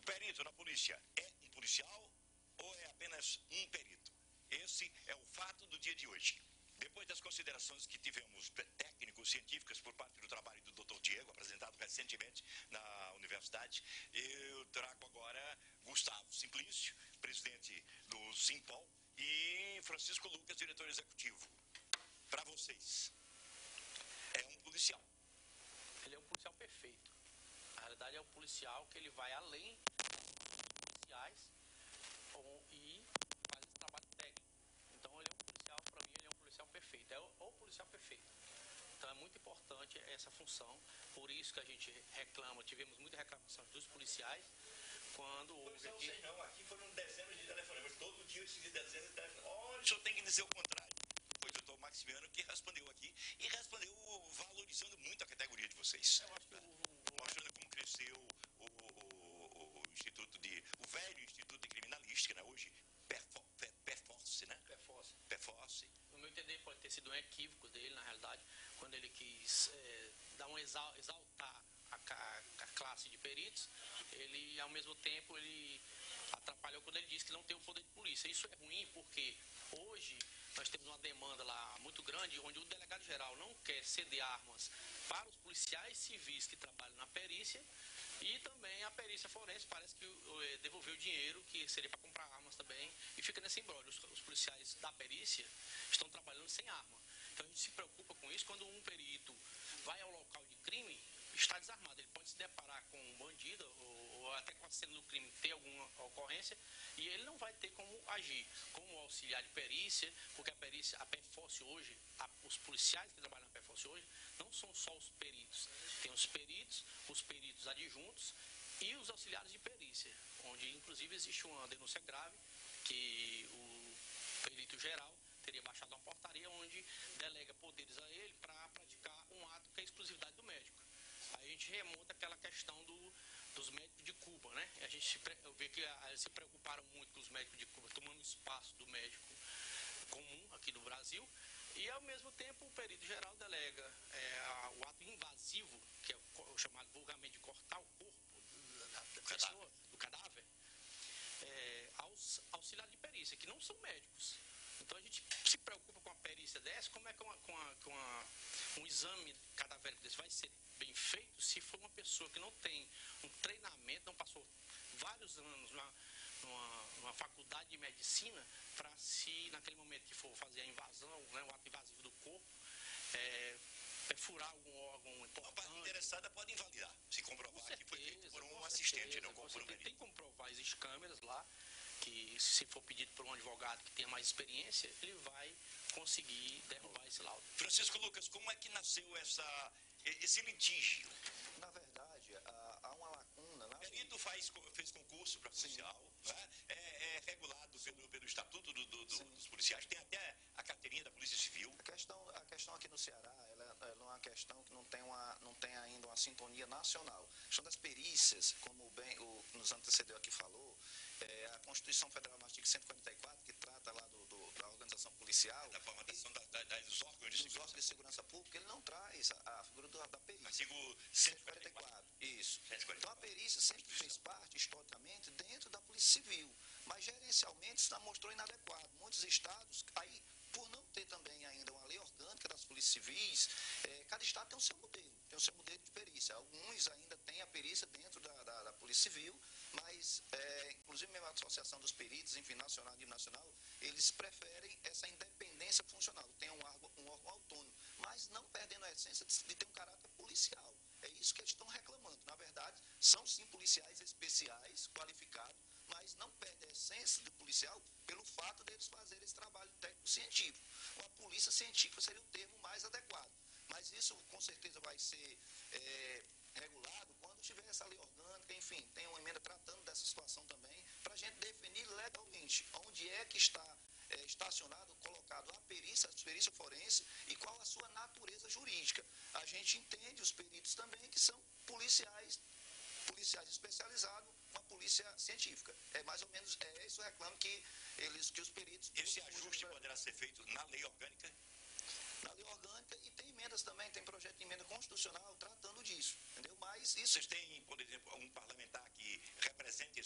perito na polícia é um policial ou é apenas um perito? Esse é o fato do dia de hoje. Depois das considerações que tivemos técnicos, científicas, por parte do trabalho do Dr. Diego, apresentado recentemente na universidade, eu trago agora Gustavo Simplício, presidente do Simpol, e Francisco Lucas, diretor executivo. Para vocês, é um policial. Ele é um policial perfeito. Na realidade, é um policial que ele vai além dos policiais e faz esse trabalho técnico. Então, ele é um policial, para mim, ele é um policial perfeito. É o policial perfeito. Então, é muito importante essa função. Por isso que a gente reclama, tivemos muita reclamação dos policiais, quando houve aqui... Não, aqui foram dezenas de telefonemas. Todo dia eu recebi dezenas de telefonemas. Olha, o senhor tem que dizer o contrário. Foi o doutor Maximiano que respondeu aqui e respondeu valorizando muito a categoria de vocês. Eu acho que mostrando como cresceu o Instituto o velho Instituto de Criminalística, né? Hoje, Perforce, né? Perforce. No meu entender, pode ter sido um equívoco dele, na realidade, quando ele quis exaltar a classe de peritos, ele, ao mesmo tempo, ele atrapalhou quando ele disse que não tem o poder de polícia. Isso é ruim porque hoje nós temos uma demanda lá muito grande, onde o delegado-geral não quer ceder armas para os policiais civis que trabalham na perícia, e também a perícia forense parece que devolveu o dinheiro que seria para comprar armas também, e fica nesse imbróglio. Os policiais da perícia estão trabalhando sem arma. Então a gente se preocupa com isso. Quando um perito vai ao local de crime, está desarmado. Ele pode se deparar com um bandido ou até com a cena do crime ter alguma ocorrência, e ele não vai ter como agir como auxiliar de perícia, porque a perícia, a PEFOS hoje, os policiais que trabalham na PEFOS hoje, não são só os peritos. Tem os peritos adjuntos e os auxiliares de perícia, onde inclusive existe uma denúncia grave que o perito geral teria baixado uma portaria onde delega poderes a ele para praticar um ato que é exclusividade do médico. Aí a gente remonta aquela questão dos médicos de Cuba, né? A gente vê que eles se preocuparam muito com os médicos de Cuba, tomando espaço do médico comum aqui do Brasil, e ao mesmo tempo o perito geral delega o ato invasivo, que é o chamado vulgarmente de cortar o corpo da pessoa, do cadáver, aos auxiliares de perícia, que não são médicos. Então a gente se preocupa com a perícia dessa, como é que um exame cadavérico desse vai ser bem feito se for uma pessoa que não tem um treinamento, não passou vários anos numa faculdade de medicina para, se naquele momento que for fazer a invasão, né, o ato invasivo do corpo, perfurar algum órgão importante. A parte interessada pode invalidar, se comprovar certeza, que foi feito por um assistente, não por um perito. Tem como comprovar, existem câmeras lá, que se for pedido por um advogado que tenha mais experiência, ele vai conseguir derrubar esse laudo. Francisco Lucas, como é que nasceu esse litígio? Na verdade, há uma lacuna... O perito fez concurso para policial, né? É regulado pelo Estatuto dos Policiais, tem até a carteirinha da Polícia Civil. A questão aqui no Ceará, ela é uma questão que não tem ainda uma sintonia nacional. A questão das perícias, como nos antecedeu aqui falou, a Constituição Federal, no artigo 144, que trata lá da organização policial... Da formatação dos órgãos de segurança pública, ele não traz a figura da perícia. Artigo 144. Isso. 144. Então a perícia sempre fez parte, historicamente, dentro da Polícia Civil, mas gerencialmente se mostrou inadequado. Muitos estados, aí, por não ter também ainda uma lei orgânica das polícias civis, cada estado tem o seu modelo de perícia. Alguns ainda têm a perícia dentro da Polícia Civil, mas, inclusive mesmo a Associação dos Peritos, enfim, nacional e nacional, eles preferem essa independência funcional, tem um órgão autônomo, mas não perdendo a essência de ter um caráter policial. É isso que eles estão reclamando. Na verdade, são sim policiais especiais, qualificados, mas não perdem a essência do policial pelo fato deles fazerem esse trabalho técnico-científico. Uma polícia científica seria o termo mais adequado. Mas isso, com certeza, vai ser regulado quando tiver essa lei orgânica, enfim, tem uma emenda tratando dessa situação também, para a gente definir legalmente onde é que está estacionado, colocado a perícia forense e qual a sua natureza jurídica. A gente entende os peritos também que são policiais especializados, uma polícia científica. É mais ou menos esse o reclamo que os peritos... Esse ajuste poderá ser feito na lei orgânica? Na lei orgânica, e tem emendas também, tem projeto de emenda constitucional tratando disso, entendeu? Mas isso... Vocês têm, por exemplo, um parlamentar que represente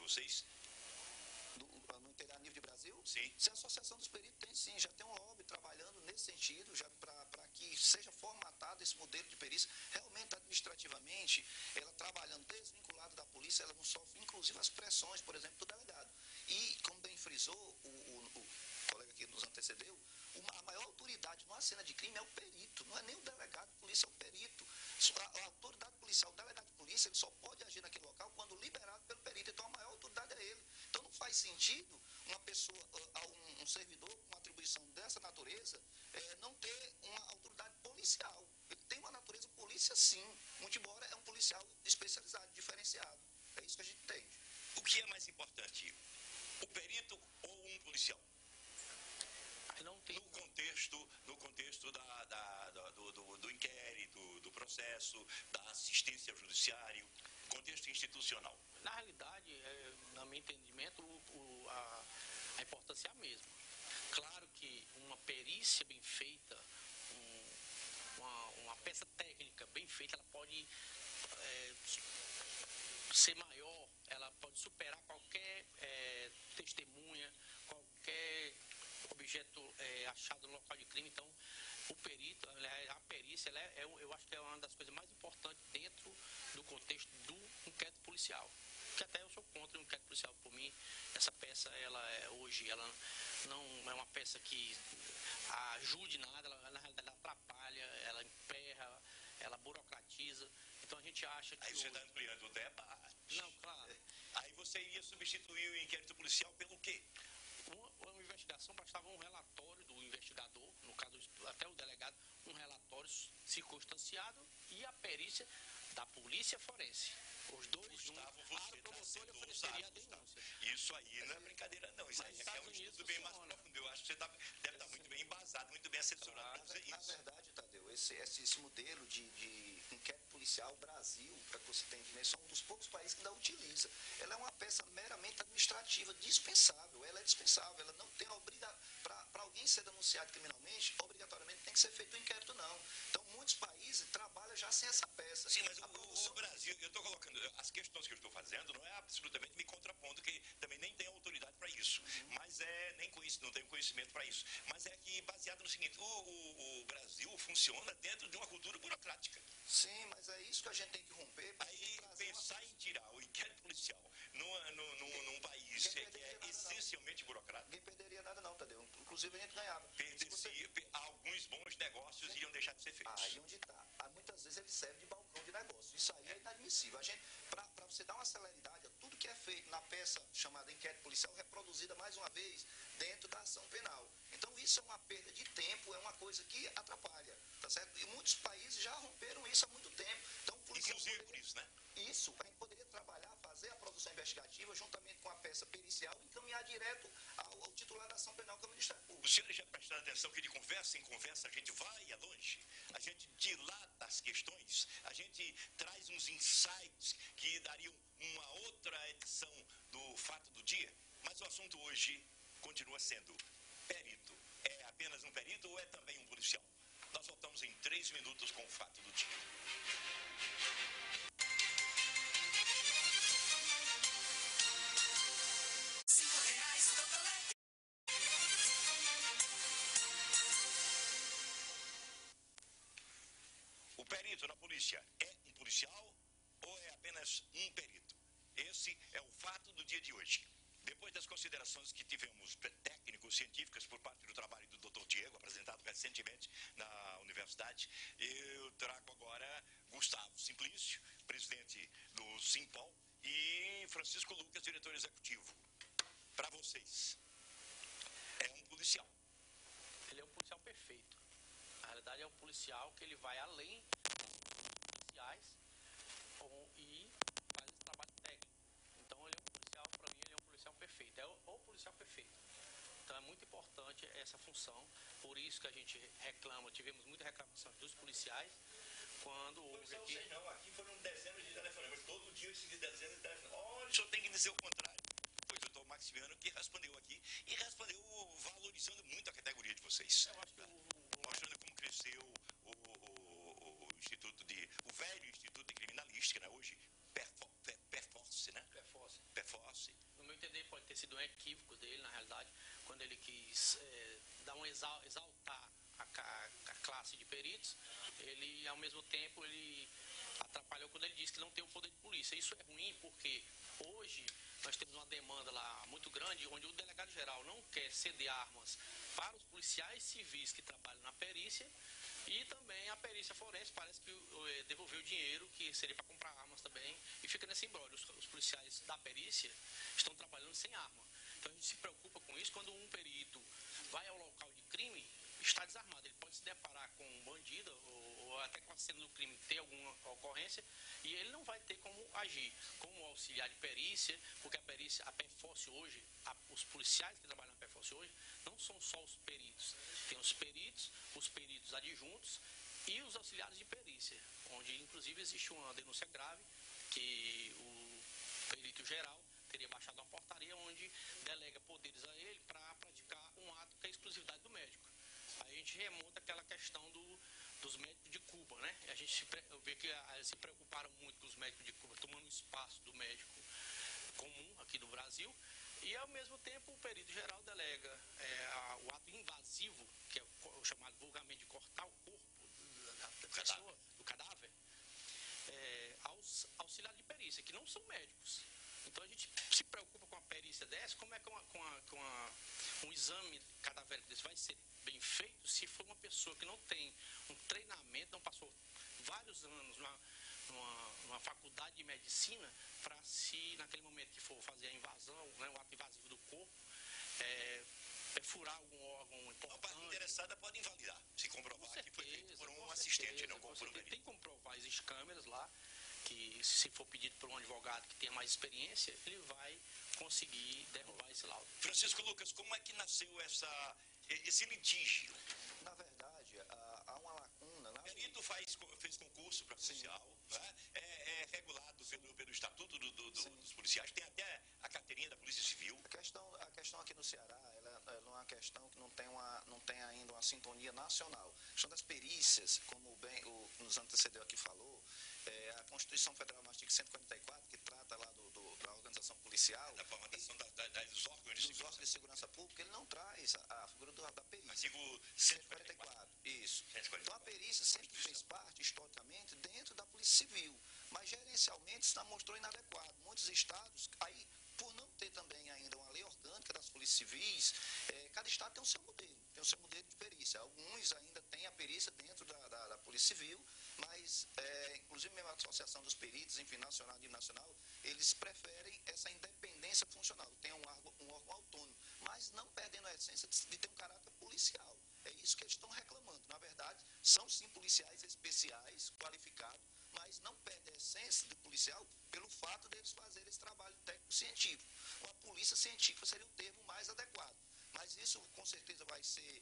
vocês? No inteiro a nível de Brasil? Sim. Se a Associação dos Peritos tem sim, já tem um lobby trabalhando nesse sentido, já para que seja formatado esse modelo de perícia. Realmente, administrativamente, ela trabalhando desvinculada da polícia, ela não sofre, inclusive, as pressões, por exemplo, do delegado. E, como bem frisou o colega que nos antecedeu, a maior autoridade numa cena de crime é o perito, não é nem o delegado de polícia, é o perito. A autoridade policial, o delegado de polícia, ele só pode agir naquele local quando liberado pelo perito, então a maior autoridade é ele. Então não faz sentido uma pessoa, um servidor com uma atribuição dessa natureza, não ter uma autoridade policial. Ele tem uma natureza polícia sim, muito embora é um policial especializado, diferenciado. É isso que a gente entende. O que é mais importante, o perito ou um policial? Não tem... No contexto do inquérito, do processo, da assistência ao judiciário, contexto institucional. Na realidade, no meu entendimento, a importância é a mesma. Claro que uma perícia bem feita, uma peça técnica bem feita, ela pode ser maior, ela pode superar qualquer testemunha, qualquer objeto achado no local de crime. Então, o perito, a perícia, eu acho que é uma das coisas mais importantes dentro do contexto do inquérito policial. Que até eu sou contra o inquérito policial. Por mim, essa peça, hoje, ela não é uma peça que ajude nada, na realidade ela atrapalha, ela emperra, ela burocratiza. Então a gente acha que... Aí você está ampliando o debate. Não, claro. Aí você iria substituir o inquérito policial pelo quê? Uma investigação, bastava um relatório do investigador, no caso até o delegado, um relatório circunstanciado e a perícia da polícia forense. Os dois Gustavo, juntos, você o promotor tá ofereceria a sendo denúncia. Isso aí não é brincadeira não, isso aí é um estudo bem mais profundo. Eu acho que você deve estar muito bem embasado, muito bem assessorado para dizer isso. Na verdade, Tadeu, esse modelo de inquérito policial, o Brasil, para que você tenha dimensão, é um dos poucos países que ainda utiliza. Ela é uma peça meramente administrativa, dispensável, ela é dispensável, ela não tem a obrigação, para alguém ser denunciado criminalmente, obrigatoriamente tem que ser feito um inquérito, não. Então, muitos países trabalham já sem essa peça. Sim, mas o Brasil, eu estou colocando, as questões que eu estou fazendo não é absolutamente me contrapondo, que também nem tem autoridade para isso, mas não tenho conhecimento para isso. Mas é que, baseado no seguinte, o Brasil funciona dentro de uma cultura burocrática. Sim, mas é isso que a gente tem que romper. Aí, pensar em tirar o inquérito policial num país que é essencialmente burocrático. Ninguém perderia nada não, Tadeu. Inclusive a gente ganhava. Alguns bons negócios iriam deixar de ser feitos. Aí onde está. Muitas vezes ele serve de balcão de negócio. Isso aí é inadmissível. Para você dar uma celeridade a tudo que é feito na peça chamada inquérito policial, reproduzida mais uma vez dentro da ação penal. Então isso é uma perda de tempo, é uma coisa que atrapalha, tá certo? E muitos países já romperam isso há muito tempo. Então, inclusive por isso, né? Isso, a gente poderia trabalhar, fazer a produção investigativa juntamente com a peça pericial e encaminhar direto ao titular da ação penal, que é o Ministério Público. Os senhores já prestaram atenção que de conversa em conversa a gente vai longe, a gente dilata as questões, a gente traz uns insights que dariam uma outra edição do fato do dia, mas o assunto hoje continua sendo perito. É apenas um perito ou é também um policial? Nós voltamos em 3 minutos com o fato do dia. O perito na polícia é um policial ou é apenas um perito? Esse é o fato do dia de hoje. Depois das considerações que tivemos técnicos, científicas, por parte do trabalho do Dr. Diego, apresentado recentemente na universidade, eu trago agora Gustavo Simplício, presidente do Simpol, e Francisco Lucas, diretor executivo. Para vocês, é um policial? Ele é um policial perfeito. Na realidade, é um policial que ele vai além dos policiais e faz esse trabalho técnico. Então, ele é um policial, para mim, ele é um policial perfeito. É o policial perfeito. Então, é muito importante essa função. Por isso que a gente reclama, tivemos muitas reclamações dos policiais quando houve aqui... Não, aqui foram dezenas de telefonemas. Todo dia eu segui dezenas de telefonemas. Olha, o senhor tem que dizer o contrário. Foi o doutor Maximiano que respondeu aqui e respondeu valorizando muito a categoria de vocês. Eu acho que mostrando como cresceu o velho Instituto de Criminalística, né? Hoje Perforce, né? Perforce. Perforce. entender, pode ter sido um equívoco dele, na realidade, quando ele quis exaltar a classe de peritos, ele, ao mesmo tempo, ele atrapalhou quando ele disse que não tem o poder de polícia. Isso é ruim porque hoje nós temos uma demanda lá muito grande, onde o delegado-geral não quer ceder armas para os policiais civis que trabalham na perícia, e também a perícia forense parece que devolveu dinheiro que seria para comprar armas também, e fica nesse imbróglio. Os policiais da perícia estão trabalhando sem arma. Então a gente se preocupa com isso. Quando um perito vai ao local de crime, está desarmado. Ele pode se deparar com um bandido ou até com a cena do crime ter alguma ocorrência, e ele não vai ter como agir como auxiliar de perícia, porque a perícia, a PFOS hoje, os policiais que trabalham na PFOS hoje, não são só os peritos. Tem os peritos adjuntos e os auxiliares de perícia, onde inclusive existe uma denúncia grave que o perito geral teria baixado uma portaria onde delega poderes a ele para praticar um ato que é exclusividade do médico. Aí a gente remonta àquela questão dos médicos de Cuba, né? A gente vê que eles se preocuparam muito com os médicos de Cuba, tomando o espaço do médico comum aqui do Brasil, e ao mesmo tempo o perito geral delega o ato invasivo, que é o chamado vulgarmente de cortar o corpo da pessoa, do cadáver, aos auxiliares de perícia, que não são médicos. Então a gente se preocupa com a perícia dessa, como é que um exame cadavérico desse vai ser bem feito se for uma pessoa que não tem um treinamento, não passou vários anos numa faculdade de medicina para, se naquele momento que for fazer a invasão, né, o ato invasivo do corpo, perfurar algum órgão importante. A parte interessada pode invalidar, se comprovar que foi feito por um assistente, não por um perito. Tem como provar, existem câmeras lá, que se for pedido por um advogado que tenha mais experiência, ele vai conseguir derrubar esse laudo. Francisco Lucas, como é que nasceu esse litígio? Na verdade, há uma lacuna. O perito fez concurso para policial, né? É regulado pelo Estatuto dos Policiais, tem até a carteirinha da Polícia Civil. A questão aqui no Ceará, ela é uma questão que não tem ainda uma sintonia nacional. A questão das perícias, como bem nos antecedeu aqui falou, a Constituição Federal, no artigo 144, que trata lá da organização policial, da formatação dos órgãos de segurança pública, ele não traz a figura da perícia. Artigo 144. Isso. 144. Então a perícia sempre fez parte, historicamente, dentro da Polícia Civil, mas gerencialmente se mostrou inadequado. Muitos estados, aí, por não ter também ainda uma lei orgânica das polícias civis, cada estado tem o seu modelo de perícia. Alguns ainda têm a perícia dentro da Polícia Civil, mas, inclusive mesmo a Associação dos Peritos, enfim, nacional e nacional, eles preferem essa independência funcional, tem um órgão autônomo, mas não perdendo a essência de ter um caráter policial. É isso que eles estão reclamando. Na verdade, são sim policiais especiais, qualificados, mas não perdem a essência do policial pelo fato deles fazerem esse trabalho técnico-científico. Uma polícia científica seria o termo mais adequado. Mas isso, com certeza, vai ser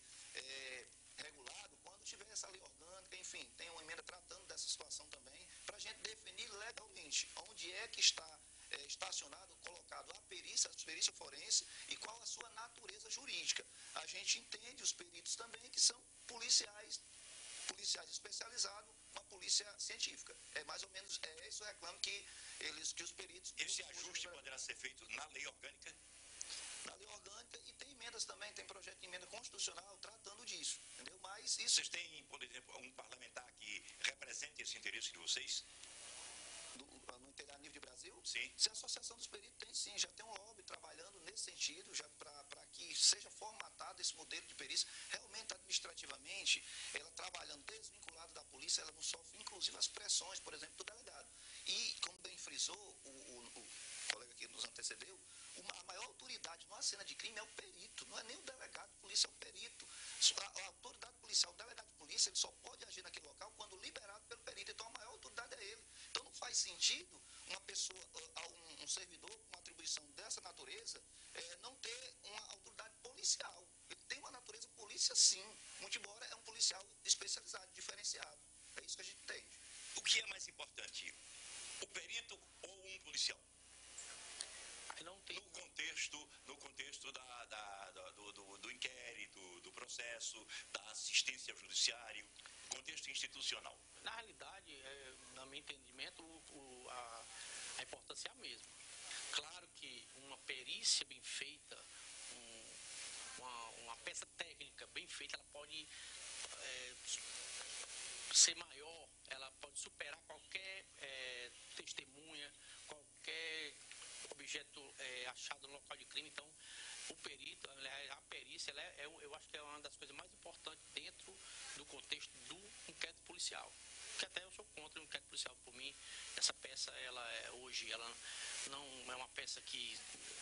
regulado quando tiver essa lei orgânica, enfim, tem uma emenda tratando dessa situação também, para a gente definir legalmente onde é que está estacionado, colocado a perícia forense e qual a sua natureza jurídica. A gente entende os peritos também que são policiais especializados com a polícia científica. É mais ou menos esse o reclamo que os peritos... Esse ajuste poderá ser feito na lei orgânica? Na lei orgânica, e tem emendas também, tem projeto de emenda constitucional tratando disso, entendeu? Mas isso... Vocês têm, por exemplo, um parlamentar que represente esse interesse de vocês? A nível de Brasil? Sim. Se a Associação dos Peritos tem sim, já tem um lobby trabalhando nesse sentido, já para que seja formatado esse modelo de perícia. Realmente, administrativamente, ela trabalhando desvinculada da polícia, ela não sofre, inclusive, as pressões, por exemplo, do delegado. E, como bem frisou o colega que nos antecedeu, a maior autoridade numa cena de crime é o perito, não é nem o delegado de polícia, é o perito. A autoridade policial, o delegado de polícia, ele só pode agir naquele local quando liberado pelo perito, então a maior autoridade é ele. Então não faz sentido uma pessoa, um servidor com uma atribuição dessa natureza, não ter uma autoridade policial. Ele tem uma natureza polícia sim, muito embora é um policial especializado, diferenciado. É isso que a gente entende. O que é mais importante, o perito ou um policial? Não tem... No contexto do inquérito, do processo, da assistência ao judiciário, contexto institucional. Na realidade, no meu entendimento, a importância é a mesma. Claro que uma perícia pode ser maior, ela pode superar qualquer testemunha, qualquer objeto achado no local de crime. Então, o perito, a perícia, eu acho que é uma das coisas mais importantes dentro do contexto do inquérito policial. Que até eu sou contra o inquérito policial. Por mim, essa peça, hoje, ela não é uma peça que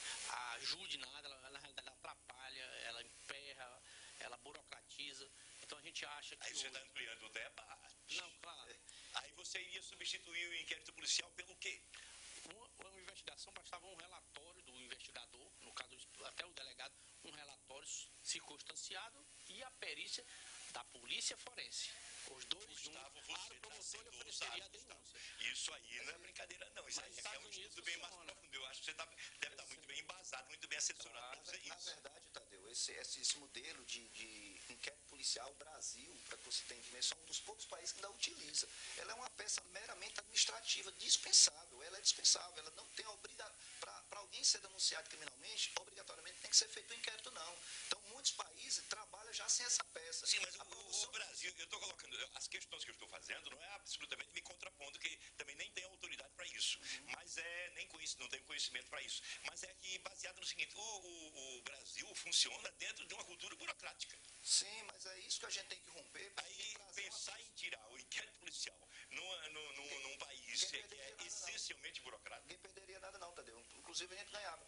ajude nada, ela na realidade ela atrapalha, ela emperra, ela burocratiza. Então a gente acha que... Aí você está ampliando o debate. Não, claro. Aí você iria substituir o inquérito policial pelo quê? Uma investigação bastava um relatório do investigador, no caso até o delegado, um relatório circunstanciado e a perícia da polícia forense. Os dois Gustavo, juntos, você o promotor lhe tá ofereceria a denúncia. Isso aí não é brincadeira, não. Isso aí é um estudo bem mais profundo. Eu acho que você deve estar muito bem embasado, muito bem assessorado para fazer Na isso. verdade, Tadeu, esse modelo de inquérito policial, o Brasil, para que você tenha dimensão, é um dos poucos países que ainda utiliza. Ela é uma peça meramente administrativa, dispensável. Ela é dispensável, ela não tem obrigação. Para alguém ser denunciado criminalmente, obrigatoriamente tem que ser feito um inquérito, não. Então, muitos países trabalham já sem essa peça. Sim, mas o Brasil, eu estou colocando, as questões que eu estou fazendo não é absolutamente me contrapondo, que também nem tem autoridade para isso, mas nem conheço, não tenho conhecimento para isso. Mas é que baseado no seguinte, o Brasil funciona dentro de uma cultura burocrática. Sim, mas é isso que a gente tem que romper. Aí pensar em tirar o inquérito policial num país que é essencialmente burocrático. Ninguém perderia nada não, Tadeu. Inclusive a gente ganhava.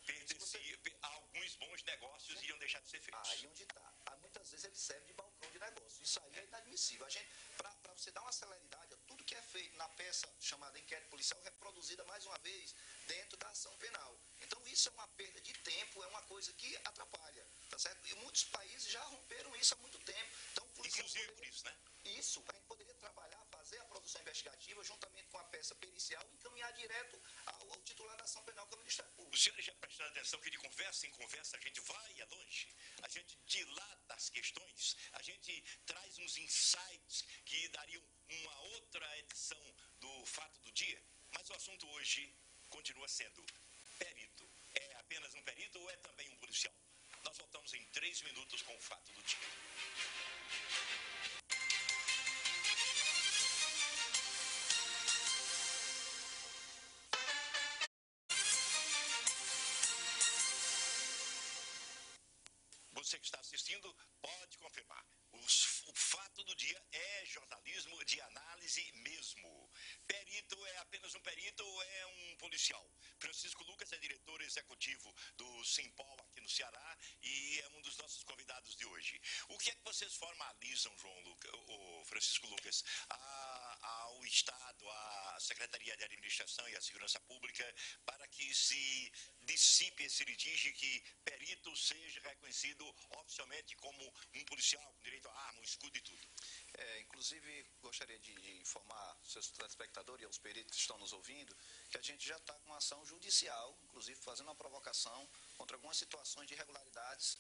Alguns bons negócios iriam deixar de ser feitos. Aí onde está. Muitas vezes ele serve de balcão de negócio. Isso aí é inadmissível. A gente, para você dar uma celeridade a tudo que é feito na peça chamada inquérito policial, reproduzida mais uma vez dentro da ação penal. Então isso é uma perda de tempo, é uma coisa que atrapalha, tá certo? E muitos países já romperam isso há muito tempo. Então, inclusive por isso, né? Isso, a gente poderia trabalhar, fazer a produção investigativa juntamente com a peça pericial e encaminhar direto ao titular da ação penal, que é o Ministério Público. Os senhores já prestaram atenção que de conversa em conversa a gente vai longe, a gente dilata as questões, a gente traz uns insights que dariam uma outra edição do fato do dia, mas o assunto hoje continua sendo perito. É apenas um perito ou é também um policial? Nós voltamos em 3 minutos com o fato do dia. Você que está assistindo pode confirmar. O fato do dia é jornalismo de análise mesmo. Perito é apenas um perito ou é um policial? Francisco Lucas é diretor executivo do Simpol aqui no Ceará e é um dos nossos convidados de hoje. O que é que vocês formalizam, Francisco Lucas, ao Estado, à Secretaria de Administração e à Segurança Pública para que se dissipe esse litígio, que perito seja reconhecido oficialmente como um policial com direito à arma, um escudo e tudo? Inclusive, gostaria de informar seus telespectadores e aos peritos que estão nos ouvindo que a gente já está com uma ação judicial, inclusive fazendo uma provocação contra algumas situações de irregularidades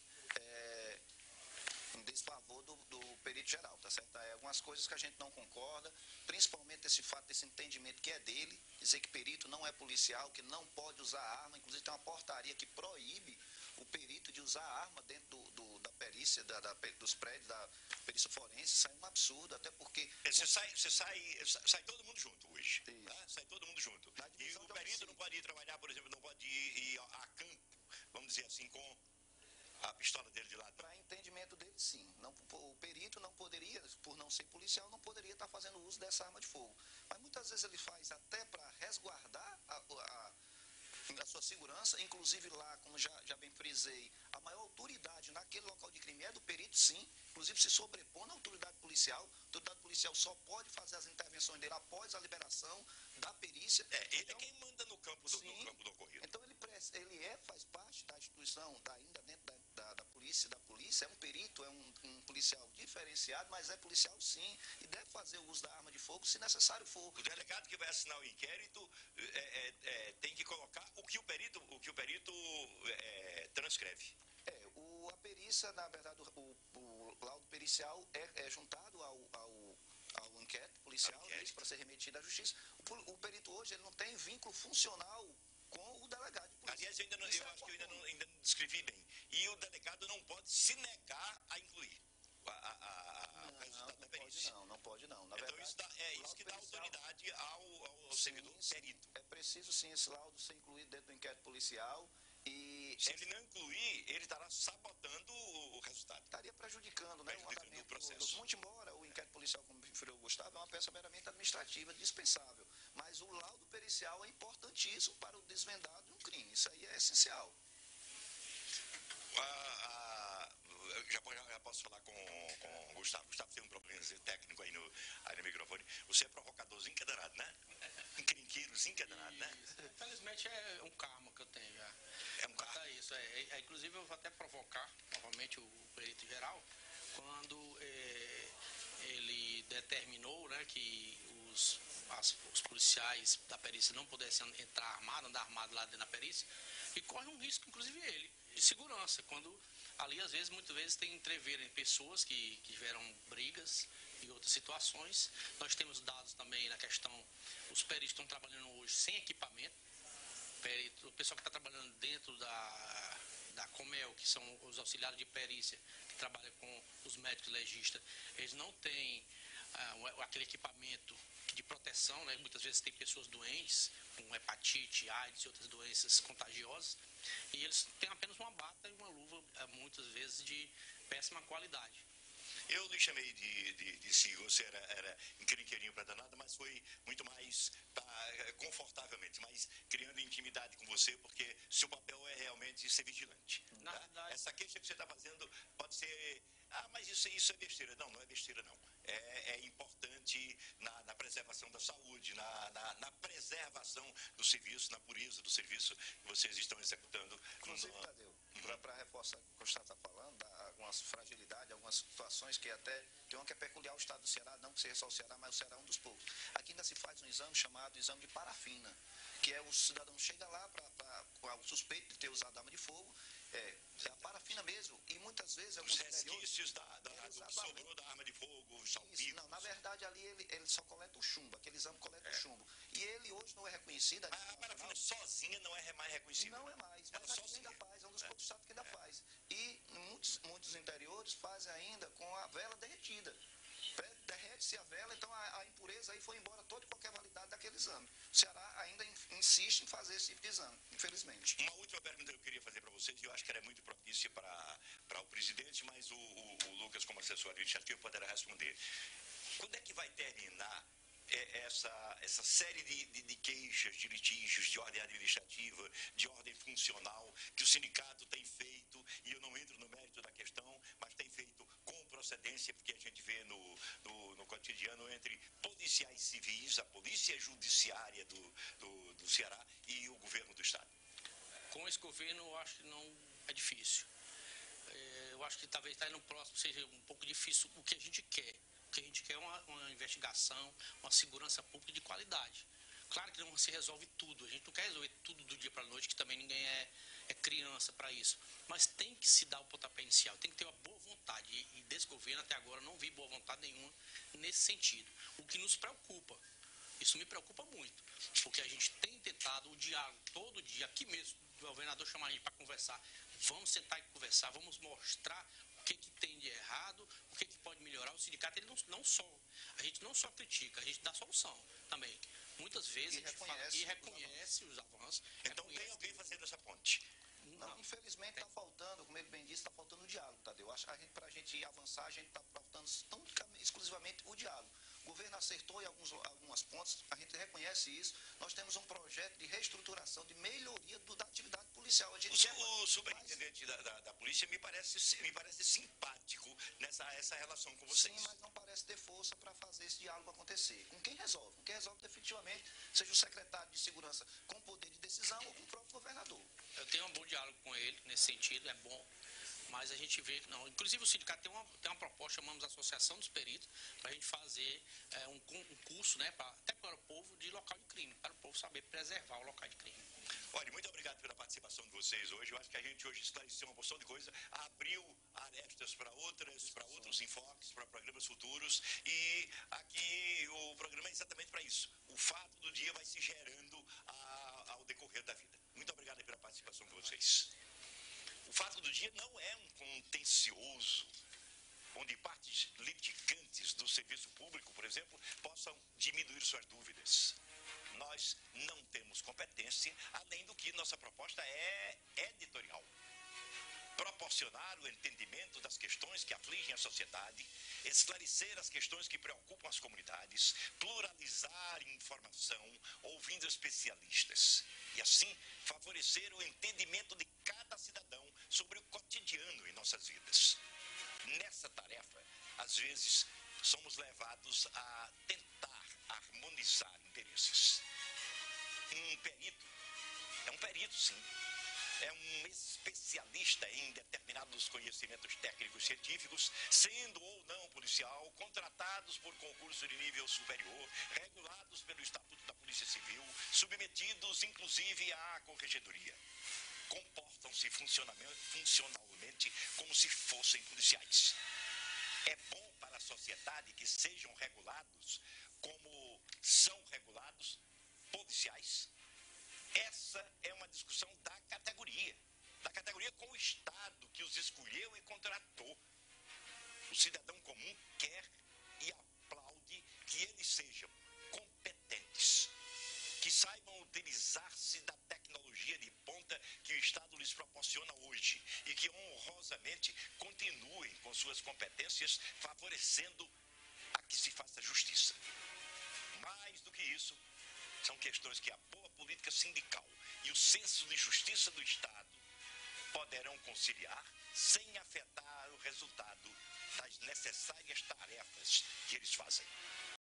em desfavor do perito geral, tá certo? Algumas coisas que a gente não concorda, principalmente esse fato, desse entendimento que é dele, dizer que perito não é policial, que não pode usar arma, inclusive tem uma portaria que proíbe o perito de usar arma dentro da perícia, dos prédios da perícia forense. Isso é um absurdo, até porque... Sai todo mundo junto hoje, tá? Sai todo mundo junto. E o perito não pode ir trabalhar, por exemplo, não pode ir a campo, vamos dizer assim, com a pistola dele de lado. Para entendimento dele, sim. O perito não poderia, por não ser policial, não poderia estar fazendo uso dessa arma de fogo. Mas muitas vezes ele faz até para resguardar a sua segurança, inclusive lá, como já bem frisei, a maior autoridade naquele local de crime é do perito, sim, inclusive se sobrepõe na autoridade policial. A autoridade policial só pode fazer as intervenções dele após a liberação da perícia. Ele é quem manda no campo do ocorrido. Então ele faz parte da instituição, ainda dentro da polícia, é um perito, é um policial diferenciado, mas é policial sim, e deve fazer o uso da arma de fogo se necessário for. O delegado que vai assinar o inquérito tem que colocar o que o perito transcreve. A perícia, na verdade, o laudo pericial é juntado ao inquérito policial para ser remetido à justiça. O perito hoje ele não tem vínculo funcional com o delegado de polícia. Aliás, eu acho que eu ainda não descrevi bem. E o delegado não pode se negar a incluir perícia. Não pode não. Na Então verdade, isso que dá autoridade ao servidor perito. É preciso sim esse laudo ser incluído dentro do inquérito policial e... Se ele não incluir, ele estará sabotando o resultado. Estaria prejudicando, né, o andamento do processo. Muito embora o inquérito policial, como referiu o Gustavo, é uma peça meramente administrativa, dispensável. Mas o laudo pericial é importantíssimo para o desvendado de um crime. Isso aí é essencial. Já posso falar com o Gustavo. Gustavo tem um problema técnico aí no microfone. Você é provocadorzinho que é danado, né? Encrenqueirozinho que é danado, né? Infelizmente é um karma que eu tenho já. É um karma. É isso. Inclusive eu vou até provocar novamente o perito geral quando ele determinou, né, que os policiais da perícia não pudessem andar armado lá dentro da perícia, e corre um risco, inclusive ele, de segurança, quando ali muitas vezes tem entrever em pessoas que tiveram brigas e outras situações. Nós temos dados também na questão, os peritos estão trabalhando hoje sem equipamento, o pessoal que está trabalhando dentro da Comel, que são os auxiliares de perícia, que trabalham com os médicos legistas, eles não têm aquele equipamento de proteção, né? Muitas vezes tem pessoas doentes, com hepatite, AIDS e outras doenças contagiosas, e eles têm apenas uma bata e uma luva, muitas vezes de péssima qualidade. Eu lhe chamei de Sigo, você era encrenqueirinho para danada, mas foi muito mais confortavelmente, mas criando intimidade com você, porque seu papel é realmente ser vigilante. Na verdade, essa queixa que você está fazendo pode ser, mas isso é besteira. Não, não é besteira não. É importante na preservação da saúde, na preservação do serviço, na pureza do serviço que vocês estão executando. Inclusive, Tadeu, para reforçar o que o Gustavo está falando, algumas fragilidades, algumas situações que até tem uma que é peculiar ao estado do Ceará, não que seja só o Ceará, mas o Ceará é um dos poucos. Aqui ainda se faz um exame chamado exame de parafina, que é o cidadão chega lá com o suspeito de ter usado arma de fogo, a parafina mesmo, e muitas vezes... Os resquícios do que sobrou da arma de fogo, salpicos. Não, na verdade ali ele só coleta o chumbo, aquele exame coleta o chumbo. E ele hoje não é reconhecido... A parafina sozinha não é mais reconhecida. Não é mais, mas aqui ainda faz, é um dos poucos estados que ainda faz. E muitos interiores fazem ainda com a vela derretida. Derrete-se a vela, então a impureza aí foi embora toda e qualquer validade daquele exame. O Ceará ainda insiste em fazer esse tipo de exame, infelizmente. Uma última pergunta que eu queria fazer para vocês, e eu acho que ela é muito propícia para o presidente, mas o Lucas, como assessor administrativo, poderá responder. Quando é que vai terminar essa série de queixas, de litígios, de ordem administrativa, de ordem funcional, que o sindicato tem feito, e eu não entro no mérito da questão, mas tem feito com procedência, porque a gente vê no cotidiano entre policiais civis, a polícia judiciária do Ceará e o governo do estado? Com esse governo, eu acho que não é difícil. Eu acho que talvez no próximo seja um pouco difícil o que a gente quer. O que a gente quer é uma investigação, uma segurança pública de qualidade. Claro que não se resolve tudo, a gente não quer resolver tudo do dia para a noite, que também ninguém é criança para isso. Mas tem que se dar o pontapé inicial, tem que ter uma boa vontade. E desse governo até agora não vi boa vontade nenhuma nesse sentido. O que nos preocupa, isso me preocupa muito, porque a gente tem tentado o diálogo todo dia, aqui mesmo, o governador chama a gente para conversar. Vamos sentar e conversar, vamos mostrar o que tem de errado, o que pode melhorar. O sindicato, ele a gente não só critica, a gente dá solução também. Muitas vezes a gente fala e reconhece os avanços. Então tem alguém fazendo essa ponte? Não, infelizmente está faltando, como ele bem disse, está faltando o diálogo, Tadeu. Para a gente avançar, a gente está faltando exclusivamente o diálogo. O governo acertou em algumas pontas, a gente reconhece isso. Nós temos um projeto de reestruturação, de melhoria da atividade policial. O superintendente da polícia me parece simpático nessa relação com vocês. Sim, mas não parece ter força para fazer esse diálogo acontecer. Com quem resolve? Com quem resolve definitivamente, seja o secretário de segurança com poder de decisão ou com o próprio governador. Eu tenho um bom diálogo com ele, nesse sentido, é bom. Mas a gente vê que não. Inclusive o sindicato tem uma proposta, chamamos de Associação dos Peritos, para a gente fazer um curso, né, até para o povo, de local de crime, para o povo saber preservar o local de crime. Olha, muito obrigado pela participação de vocês hoje. Eu acho que a gente hoje esclareceu uma porção de coisa, abriu arestas para outros enfoques, para programas futuros, e aqui o programa é exatamente para isso. O fato do dia vai se gerando ao decorrer da vida. Muito obrigado pela participação de vocês. O fato do dia não é um contencioso onde partes litigantes do serviço público, por exemplo, possam diminuir suas dúvidas. Nós não temos competência, além do que nossa proposta é editorial. Proporcionar o entendimento das questões que afligem a sociedade, esclarecer as questões que preocupam as comunidades, pluralizar informação, ouvindo especialistas e, assim, favorecer o entendimento de cada cidadão sobre o cotidiano em nossas vidas. Nessa tarefa, às vezes, somos levados a tentar harmonizar interesses. Um perito é um perito, sim. É um especialista em determinados conhecimentos técnicos científicos, sendo ou não policial, contratados por concurso de nível superior, regulados pelo Estatuto da Polícia Civil, submetidos inclusive à corregedoria. Comportam-se funcionalmente como se fossem policiais. É bom para a sociedade que sejam regulados como são regulados policiais. Essa é uma discussão da categoria com o Estado que os escolheu e contratou. O cidadão comum quer e aplaude que eles sejam competentes, que saibam utilizar-se da tecnologia de ponta que o Estado lhes proporciona hoje e que honrosamente continuem com suas competências, favorecendo a que se faça justiça. Mais do que isso, são questões que a boa política sindical e o senso de justiça do Estado poderão conciliar sem afetar o resultado das necessárias tarefas que eles fazem.